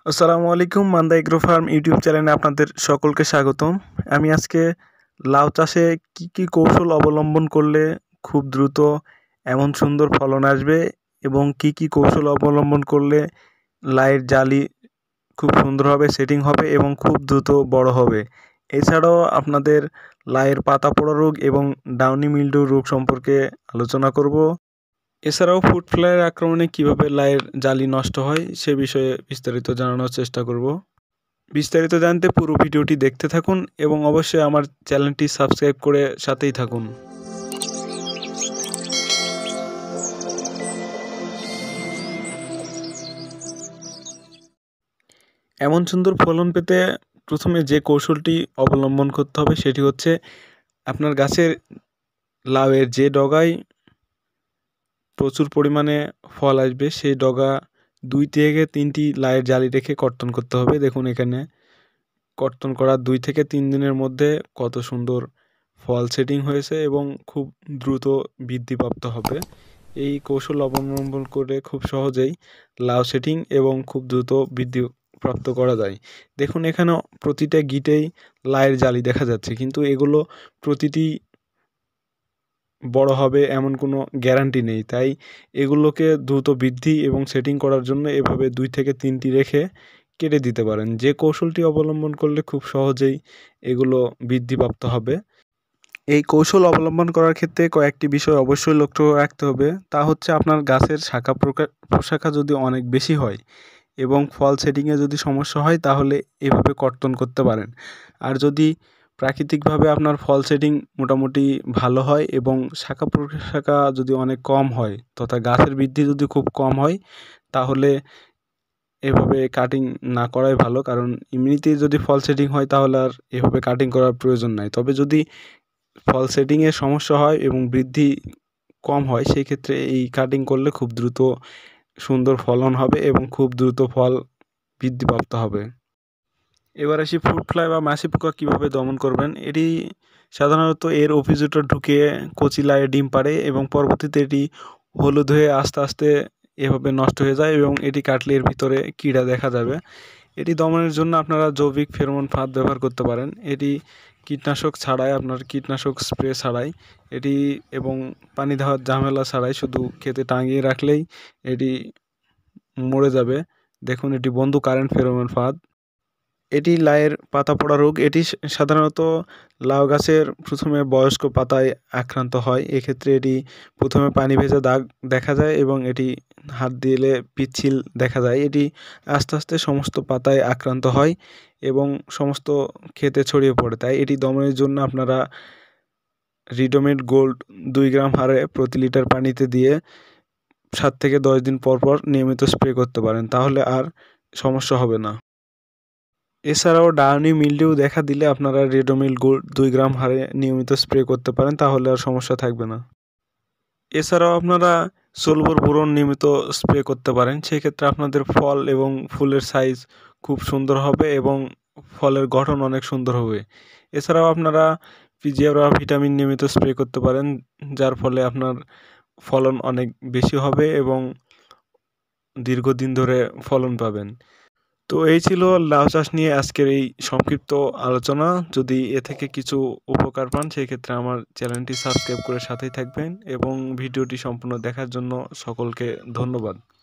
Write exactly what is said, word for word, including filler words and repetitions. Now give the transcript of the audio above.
আসসালামু আলাইকুম। Manda agro farm YouTube চ্যানেলে আপনাদের সকলকে স্বাগতম। আমি আজকে লাউ চাষে কি কি কৌশল অবলম্বন করলে খুব দ্রুত এমন সুন্দর ফলন আসবে এবং কি কি কৌশল অবলম্বন করলে লাউয়ের জালি খুব সুন্দরভাবে সেটিং হবে এবং খুব দ্রুত বড় হবে, এছাড়াও আপনাদের লাউয়ের পাতা পোড়া রোগ এবং ডাউনি মিল্ডিউ রোগ সম্পর্কে আলোচনা করব। এছাড়াও ফুড ফ্লাইয়ের আক্রমণে কীভাবে লাউয়ের জালি নষ্ট হয় সে বিষয়ে বিস্তারিত জানানোর চেষ্টা করব। বিস্তারিত জানতে পুরো ভিডিওটি দেখতে থাকুন এবং অবশ্যই আমার চ্যানেলটি সাবস্ক্রাইব করে সাথেই থাকুন। এমন সুন্দর ফলন পেতে প্রথমে যে কৌশলটি অবলম্বন করতে হবে সেটি হচ্ছে আপনার গাছের লাউয়ের যে ডগায় প্রচুর পরিমাণে ফল আসবে সেই ডগা দুই থেকে তিনটি লাউয়ের জালি রেখে কর্তন করতে হবে। দেখুন এখানে কর্তন করার দুই থেকে তিন দিনের মধ্যে কত সুন্দর ফল সেটিং হয়েছে এবং খুব দ্রুত বৃদ্ধিপ্রাপ্ত হবে। এই কৌশল অবলম্বন করে খুব সহজেই লাউ সেটিং এবং খুব দ্রুত বৃদ্ধিপ্রাপ্ত করা যায়। দেখুন এখানে প্রতিটা গিটেই লাউয়ের জালি দেখা যাচ্ছে, কিন্তু এগুলো প্রতিটি বড় হবে এমন কোনো গ্যারান্টি নেই, তাই এগুলোকে দ্রুত বৃদ্ধি এবং সেটিং করার জন্য এভাবে দুই থেকে তিনটি রেখে কেটে দিতে পারেন। যে কৌশলটি অবলম্বন করলে খুব সহজেই এগুলো বৃদ্ধিপ্রাপ্ত হবে। এই কৌশল অবলম্বন করার ক্ষেত্রে কয়েকটি বিষয় অবশ্যই লক্ষ্য রাখতে হবে। তা হচ্ছে আপনার গাছের শাখা প্রশাখা যদি অনেক বেশি হয় এবং ফল সেটিংয়ে যদি সমস্যা হয় তাহলে এভাবে কর্তন করতে পারেন। আর যদি প্রাকৃতিকভাবে আপনার ফল সেটিং মোটামুটি ভালো হয় এবং শাখা প্রশাখা যদি অনেক কম হয় তথা গাছের বৃদ্ধি যদি খুব কম হয় তাহলে এভাবে কাটিং না করাই ভালো, কারণ এমনিতেই যদি ফল সেটিং হয় তাহলে আর এভাবে কাটিং করার প্রয়োজন নাই। তবে যদি ফল সেটিংয়ের সমস্যা হয় এবং বৃদ্ধি কম হয় সেই ক্ষেত্রে এই কাটিং করলে খুব দ্রুত সুন্দর ফলন হবে এবং খুব দ্রুত ফল বৃদ্ধিপ্রাপ্ত হবে। এবার আসি ফ্রুট ফ্লাই বা মাছি পোকা কীভাবে দমন করবেন। এটি সাধারণত এর অভিযোগটা ঢুকে কচি লাউয়ে ডিম পাড়ে এবং পরবর্তীতে এটি হলুদ হয়ে আস্তে আস্তে এভাবে নষ্ট হয়ে যায় এবং এটি কাটলে এর ভিতরে কীড়া দেখা যাবে। এটি দমনের জন্য আপনারা জৈবিক ফেরোমন ফাঁদ ব্যবহার করতে পারেন। এটি কীটনাশক ছাড়াই, আপনার কীটনাশক স্প্রে ছাড়াই এটি এবং পানি দেওয়ার ঝামেলা ছাড়াই শুধু খেতে টাঙিয়ে রাখলেই এটি মরে যাবে। দেখুন এটি বন্ধু কারেন্ট ফেরোমন ফাঁদ। এটি লাউয়ের পাতা পোড়া রোগ। এটি সাধারণত লাউ গাছের প্রথমে বয়স্ক পাতায় আক্রান্ত হয়। এক্ষেত্রে এটি প্রথমে পানি ভেজা দাগ দেখা যায় এবং এটি হাত দিলে পিচ্ছিল দেখা যায়। এটি আস্তে আস্তে সমস্ত পাতায় আক্রান্ত হয় এবং সমস্ত ক্ষেতে ছড়িয়ে পড়ে। তাই এটি দমনের জন্য আপনারা রিডোমেট গোল্ড দুই গ্রাম হারে প্রতি লিটার পানিতে দিয়ে সাত থেকে দশ দিন পর পর নিয়মিত স্প্রে করতে পারেন, তাহলে আর সমস্যা হবে না। এছাড়াও ডাউনি মিল্ডিউ দেখা দিলে আপনারা রেডোমিল গোল্ড দুই গ্রাম হারে নিয়মিত স্প্রে করতে পারেন, তাহলে আর সমস্যা থাকবে না। এছাড়াও আপনারা সলভর বোরন নিয়মিত স্প্রে করতে পারেন, সেক্ষেত্রে আপনাদের ফল এবং ফুলের সাইজ খুব সুন্দর হবে এবং ফলের গঠন অনেক সুন্দর হবে। এছাড়াও আপনারা পিজিআর ভিটামিন নিয়মিত স্প্রে করতে পারেন, যার ফলে আপনার ফলন অনেক বেশি হবে এবং দীর্ঘদিন ধরে ফলন পাবেন। তো এই ছিল লাউ চাষ নিয়ে আজকের এই সংক্ষিপ্ত আলোচনা। যদি এ থেকে কিছু উপকার পান সেই ক্ষেত্রে আমার চ্যানেলটি সাবস্ক্রাইব করে সাথেই থাকবেন এবং ভিডিওটি সম্পূর্ণ দেখার জন্য সকলকে ধন্যবাদ।